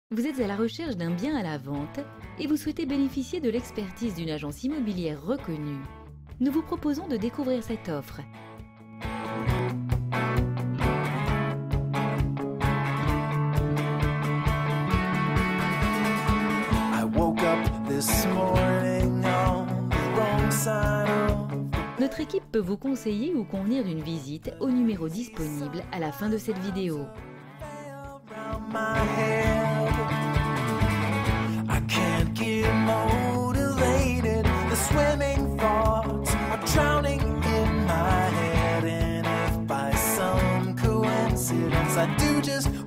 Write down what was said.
Vous êtes à la recherche d'un bien à la vente et vous souhaitez bénéficier de l'expertise d'une agence immobilière reconnue. Nous vous proposons de découvrir cette offre. I woke up this morning on the wrong side of Notre équipe peut vous conseiller ou convenir d'une visite au numéro disponible à la fin de cette vidéo. around my head. I can't get motivated. The swimming thoughts are drowning in my head. And if by some coincidence I do just